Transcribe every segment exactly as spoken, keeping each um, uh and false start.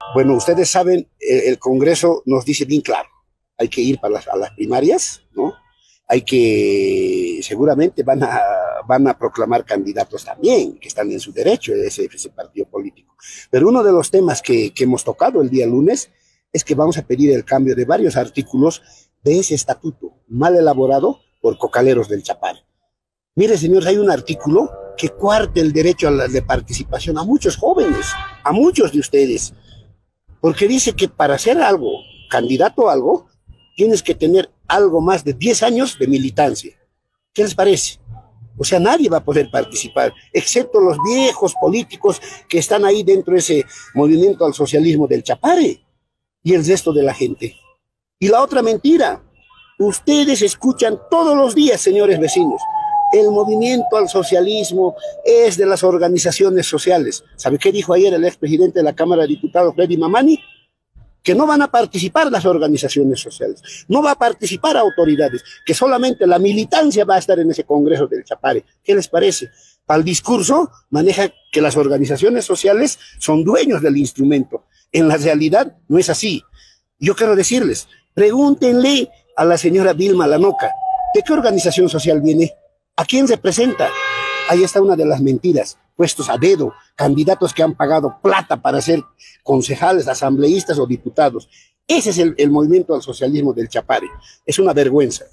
Bueno, ustedes saben, el, el Congreso nos dice bien claro, hay que ir para las, a las primarias, ¿no? Hay que, seguramente van a, van a proclamar candidatos también, que están en su derecho, ese, ese partido político. Pero uno de los temas que, que hemos tocado el día lunes es que vamos a pedir el cambio de varios artículos de ese estatuto mal elaborado por cocaleros del Chapare. Mire, señores, hay un artículo que cuarta el derecho a la, de participación a muchos jóvenes, a muchos de ustedes, porque dice que para ser algo, candidato a algo, tienes que tener algo más de diez años de militancia. ¿Qué les parece? O sea, nadie va a poder participar, excepto los viejos políticos que están ahí dentro de ese movimiento al socialismo del Chapare y el resto de la gente. Y la otra mentira, ustedes escuchan todos los días, señores vecinos, el movimiento al socialismo es de las organizaciones sociales. ¿Sabe qué dijo ayer el expresidente de la Cámara de Diputados, Freddy Mamani? Que no van a participar las organizaciones sociales, no va a participar autoridades, que solamente la militancia va a estar en ese Congreso del Chapare. ¿Qué les parece? Para el discurso maneja que las organizaciones sociales son dueños del instrumento. En la realidad no es así. Yo quiero decirles, pregúntenle a la señora Vilma Lanoca, ¿de qué organización social viene? ¿A quién representa? Ahí está una de las mentiras, puestos a dedo, candidatos que han pagado plata para ser concejales, asambleístas o diputados. Ese es el, el movimiento al socialismo del Chapare. Es una vergüenza.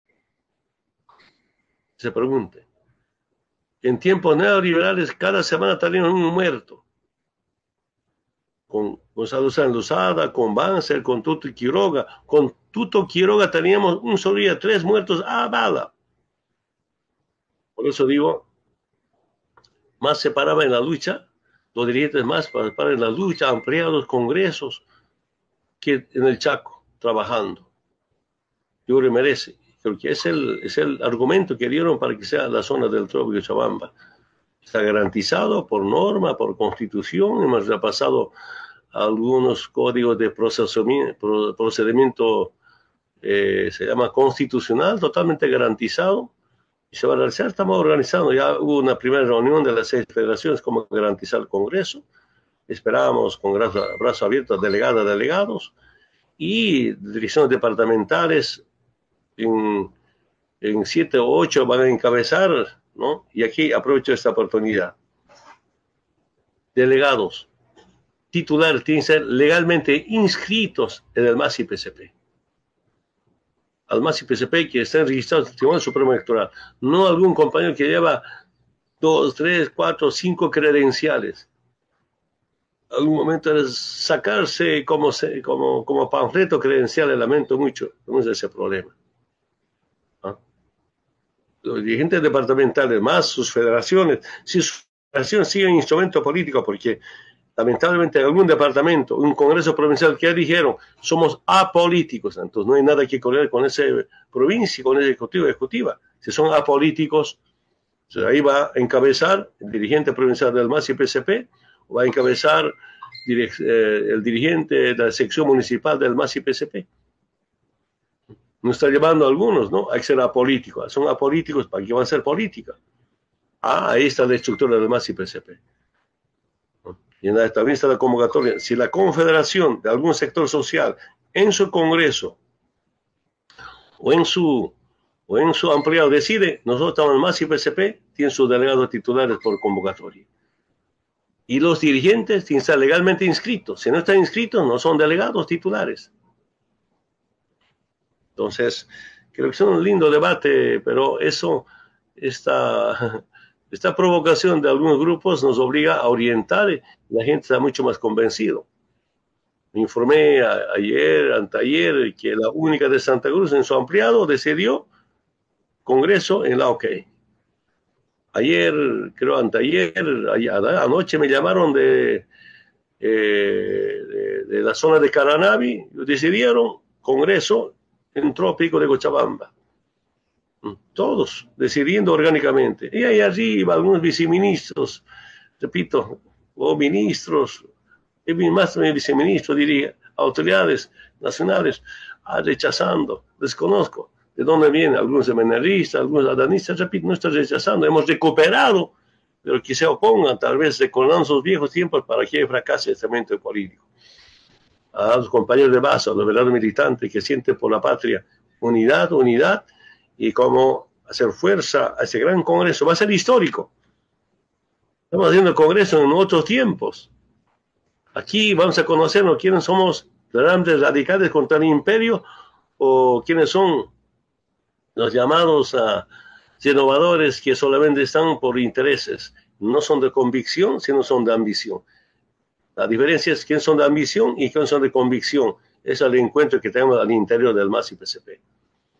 Se pregunte, en tiempos neoliberales cada semana teníamos un muerto. Con Gonzalo Sáenz Lozada, con Banzer, con Tuto Quiroga. Con Tuto Quiroga teníamos un solo día, tres muertos a bala. Por eso digo, más se paraba en la lucha, los dirigentes más paraban en la lucha, ampliaban los congresos que en el Chaco, trabajando. Yo creo que merece. Creo que es el, es el argumento que dieron para que sea la zona del Trópico de Chabamba. Está garantizado por norma, por constitución. Hemos repasado algunos códigos de procedimiento, procedimiento eh, se llama constitucional, totalmente garantizado. Y se va a realizar, estamos organizando, ya hubo una primera reunión de las seis federaciones, cómo garantizar el Congreso. Esperábamos con brazo, brazo abierto a delegadas, delegados, y direcciones departamentales en, en siete o ocho van a encabezar, ¿no? Y aquí aprovecho esta oportunidad. Delegados, titulares, tienen que ser legalmente inscritos en el M A S y P C P. Al M A S y P C P que estén registrados en el Tribunal Supremo Electoral, no algún compañero que lleva dos, tres, cuatro, cinco credenciales. Algún momento es sacarse como, como, como panfleto credenciales, lamento mucho, no es ese problema. ¿Ah? Los dirigentes departamentales, más sus federaciones, si sus federaciones siguen instrumento político, porque lamentablemente en algún departamento, un congreso provincial que ya dijeron, somos apolíticos, entonces no hay nada que correr con esa provincia, con ese ejecutivo ejecutiva. Si son apolíticos, ahí va a encabezar el dirigente provincial del M A S y P C P, o va a encabezar eh, el dirigente de la sección municipal del M A S y P C P. Nos está llevando a algunos, ¿no? Hay que ser apolíticos. Son apolíticos, ¿para qué van a ser política? Ah, ahí está la estructura del M A S y P C P. Y también está la convocatoria. Si la confederación de algún sector social en su congreso o en su, o en su ampliado decide, nosotros estamos en M A S y P C P, tienen sus delegados titulares por convocatoria. Y los dirigentes tienen que estar legalmente inscritos. Si no están inscritos, no son delegados titulares. Entonces, creo que es un lindo debate, pero eso, esta... Esta provocación de algunos grupos nos obliga a orientar y la gente está mucho más convencido. Me informé a, ayer, anteayer, que la única de Santa Cruz en su ampliado decidió Congreso en la O K. Ayer, creo anteayer, anoche me llamaron de, eh, de, de la zona de Caranavi, decidieron Congreso en Trópico de Cochabamba. Todos decidiendo orgánicamente. Y ahí arriba algunos viceministros, repito, o ministros, y más también viceministros, diría, autoridades nacionales, ah, rechazando, desconozco de dónde vienen, algunos seminaristas, algunos adanistas, repito, no están rechazando, hemos recuperado, pero que se opongan, tal vez recordando sus viejos tiempos para que fracase este momento político. a los compañeros de base, a los verdaderos militantes que sienten por la patria unidad, unidad, y cómo hacer fuerza a ese gran congreso. Va a ser histórico. Estamos haciendo el congreso en otros tiempos. Aquí vamos a conocernos quiénes somos grandes radicales contra el imperio o quiénes son los llamados a renovadores que solamente están por intereses. No son de convicción, sino son de ambición. La diferencia es quiénes son de ambición y quiénes son de convicción. Ese es el encuentro que tenemos al interior del M A S y P C P.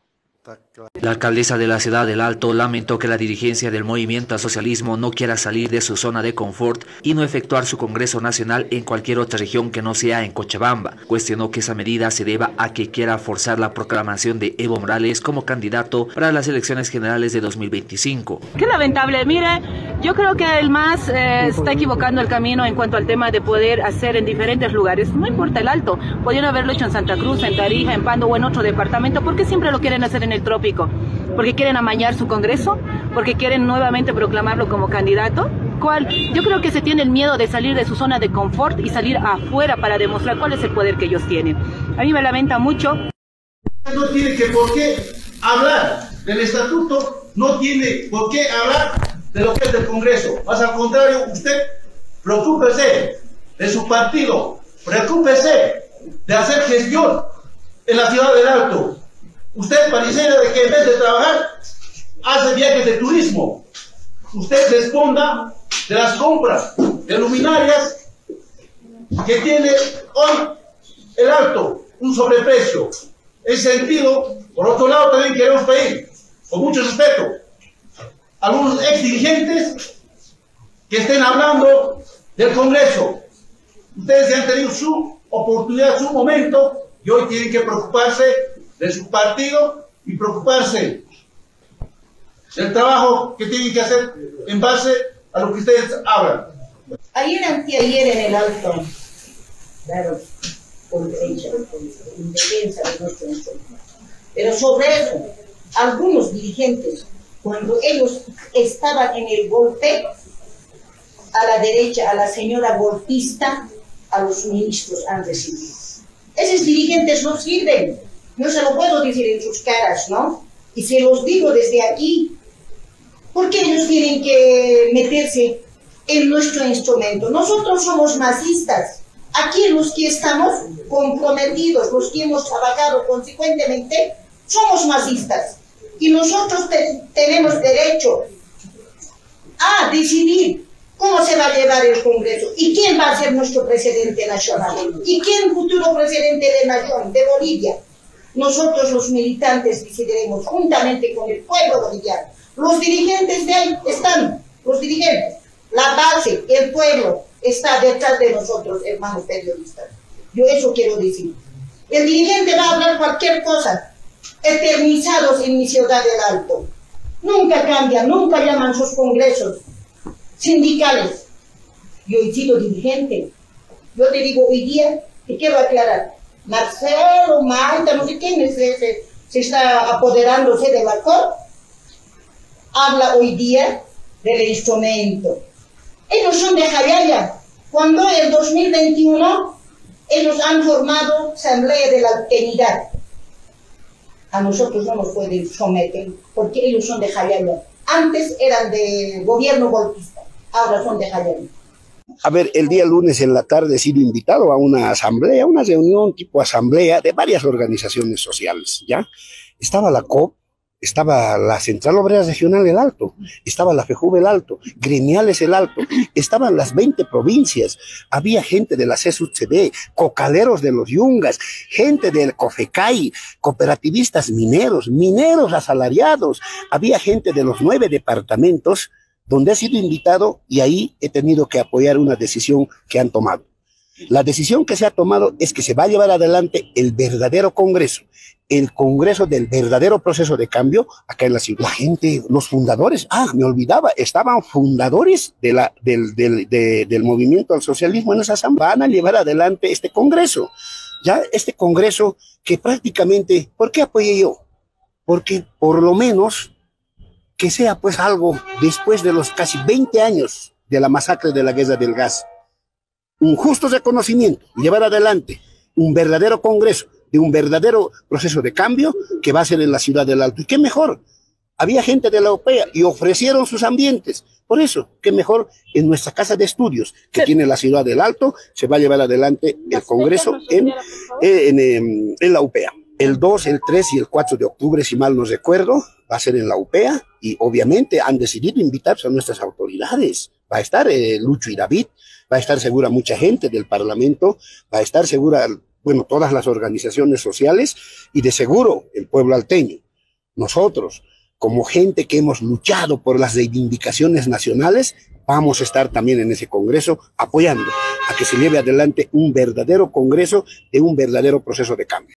La alcaldesa de la ciudad del Alto lamentó que la dirigencia del movimiento al socialismo no quiera salir de su zona de confort y no efectuar su congreso nacional en cualquier otra región que no sea en Cochabamba. Cuestionó que esa medida se deba a que quiera forzar la proclamación de Evo Morales como candidato para las elecciones generales de dos mil veinticinco. Qué lamentable. Mire, yo creo que el M A S eh, está equivocando el camino en cuanto al tema de poder hacer en diferentes lugares. No importa el Alto, podrían haberlo hecho en Santa Cruz, en Tarija, en Pando o en otro departamento. ¿Por qué siempre lo quieren hacer en el trópico? ¿Porque quieren amañar su congreso? ¿Porque quieren nuevamente proclamarlo como candidato? ¿Cuál? Yo creo que se tiene el miedo de salir de su zona de confort y salir afuera para demostrar cuál es el poder que ellos tienen. A mí me lamenta mucho. No tiene que por qué hablar del estatuto, no tiene por qué hablar de lo que es del Congreso. Más al contrario, usted preocúpese de su partido, preocúpese de hacer gestión en la ciudad del Alto. Usted pareciera de que en vez de trabajar, hace viajes de turismo. Usted responda de las compras de luminarias que tiene hoy el Alto, un sobreprecio. En ese sentido, por otro lado, también queremos pedir, con mucho respeto, a algunos ex dirigentes que estén hablando del Congreso. Ustedes ya han tenido su oportunidad, su momento, y hoy tienen que preocuparse de su partido y preocuparse del trabajo que tienen que hacer en base a lo que ustedes hablan. Ayer, anteayer en el Alto, claro, por derecha, en defensa de nuestro entorno. Pero sobre eso, algunos dirigentes, cuando ellos estaban en el golpe, a la derecha, a la señora golpista, a los ministros han recibido. Esos dirigentes no sirven. No se lo puedo decir en sus caras, ¿no? Y se los digo desde aquí. ¿Por qué ellos tienen que meterse en nuestro instrumento? Nosotros somos masistas. Aquí los que estamos comprometidos, los que hemos trabajado consecuentemente, somos masistas. Y nosotros te, tenemos derecho a decidir cómo se va a llevar el Congreso y quién va a ser nuestro presidente nacional y quién futuro presidente de nación, de Bolivia. Nosotros los militantes decidiremos juntamente con el pueblo boliviano. Los dirigentes de ahí están, los dirigentes, la base, el pueblo está detrás de nosotros, hermanos periodistas. Yo eso quiero decir. El dirigente va a hablar cualquier cosa, eternizados en mi ciudad del Alto. Nunca cambian, nunca llaman sus congresos sindicales. Yo he sido dirigente. Yo te digo hoy día, que quiero aclarar, Marcelo, Marta, no sé quién se, se, se está apoderándose del balcón, habla hoy día del instrumento. Ellos son de Jayaya. Cuando en dos mil veintiuno ellos han formado Asamblea de la Alteridad. A nosotros no nos pueden someter, porque ellos son de Jayaya. Antes eran de gobierno golpista, ahora son de Jayaya. A ver, el día lunes en la tarde he sido invitado a una asamblea, una reunión tipo asamblea de varias organizaciones sociales, ¿ya? Estaba la C O P, estaba la Central Obrera Regional El Alto, estaba la FEJUVE El Alto, Gremiales El Alto, estaban las veinte provincias, había gente de la C S U C D, cocaleros de los Yungas, gente del COFECAI, cooperativistas mineros, mineros asalariados, había gente de los nueve departamentos donde he sido invitado y ahí he tenido que apoyar una decisión que han tomado. La decisión que se ha tomado es que se va a llevar adelante el verdadero Congreso, el Congreso del verdadero proceso de cambio acá en la ciudad. La gente, los fundadores, ah, me olvidaba, estaban fundadores de la, del, del, de, del movimiento al socialismo en esa asamblea. Van a llevar adelante este Congreso, ya este Congreso que prácticamente, ¿por qué apoyé yo? Porque por lo menos que sea pues algo después de los casi veinte años de la masacre de la Guerra del Gas. Un justo reconocimiento, llevar adelante un verdadero congreso, de un verdadero proceso de cambio que va a ser en la ciudad del Alto. ¿Y qué mejor? Había gente de la U P E A y ofrecieron sus ambientes. Por eso, qué mejor en nuestra casa de estudios que sí. tiene la ciudad del Alto, se va a llevar adelante el congreso en, en, en, en la U P E A. El dos, el tres y el cuatro de octubre, si mal no recuerdo, va a ser en la U P E A y obviamente han decidido invitarse a nuestras autoridades. Va a estar eh, Lucho y David, va a estar segura mucha gente del Parlamento, va a estar segura, bueno, todas las organizaciones sociales y de seguro el pueblo alteño. Nosotros, como gente que hemos luchado por las reivindicaciones nacionales, vamos a estar también en ese congreso apoyando a que se lleve adelante un verdadero congreso de un verdadero proceso de cambio.